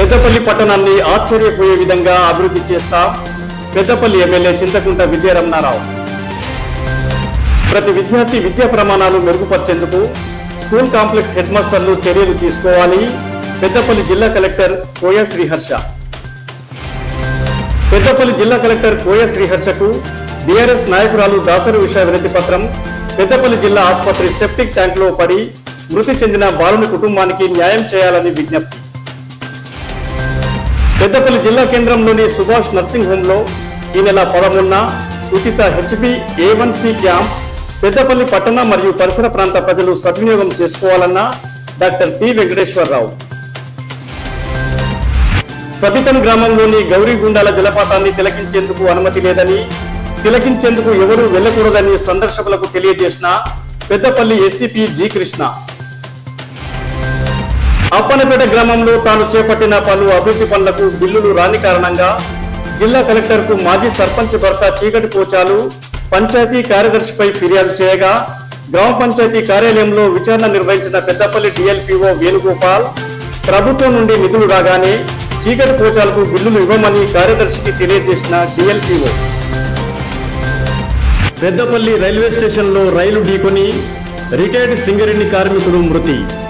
పెద్దపల్లి పట్టణాన్ని ఆశ్చర్యపోయే విధంగా అభివృద్ధి చేస్తాం పెద్దపల్లి ఎమ్మెల్యే చింతకుంట విజయరమణారావు. ప్రతి విద్యార్థి విద్యా ప్రమాణాలు మెరుగుపరిచేందుకు స్కూల్ కాంప్లెక్స్ హెడ్ మాస్టర్లు చర్యలు తీసుకోవాలి. పెద్దపల్లి జిల్లా కలెక్టర్ కోయ శ్రీహర్ష. పెద్దపల్లి జిల్లా కలెక్టర్ కోయ శ్రీహర్షకు బీఆర్ఎస్ నాయకురాలు దాసరి ఉషా వినతి పత్రం. పెద్దపల్లి జిల్లా ఆసుపత్రి సెప్టిక్ ట్యాంక్ లో పడి మృతి చెందిన బాలుని కుటుంబానికి న్యాయం చేయాలని విజ్ఞప్తి. పెద్దపల్లి జిల్లా కేంద్రంలోని సుభాష్ నర్సింగ్ హోమ్ లో ఈ నెల 13న ఉచిత HbA1c క్యాంప్ పెద్దపల్లి పట్టణ మరియు పరిసర ప్రాంత ప్రజలు సద్వినియోగం చేసుకోవాలన్న డాక్టర్ టి వెంకటేశ్వరరావు. సబితన్ గ్రామంలోని గౌరీగుండాల జలపాతాన్ని తిలకించేందుకు అనుమతి లేదని, తిలకించేందుకు ఎవరూ వెళ్లకూడదని సందర్శకులకు తెలియజేసిన పెద్దపల్లి ఏసీపీ జి కృష్ణ. అప్పనపేట గ్రామంలో తాను చేపట్టిన పలు అభివృద్ధి పనులకు బిల్లులు రాని కారణంగా జిల్లా కలెక్టర్ కు మాజీ సర్పంచ్ భర్త చీకటి పోచాలు పంచాయతీ కార్యదర్శిపై ఫిర్యాదు చేయగా గ్రామ పంచాయతీ కార్యాలయంలో విచారణ నిర్వహించిన పెద్దపల్లి DLPO వేణుగోపాల్ ప్రభుత్వం నుండి నిధులు రాగానే చీకటి పోచాలకు బిల్లులు ఇవ్వమని కార్యదర్శికి తెలియజేసిన DLPO. పెద్దపల్లి రైల్వే స్టేషన్లో రైలు ఢీకొని రిటైర్డ్ సింగరేణి కార్మికుడు మృతి.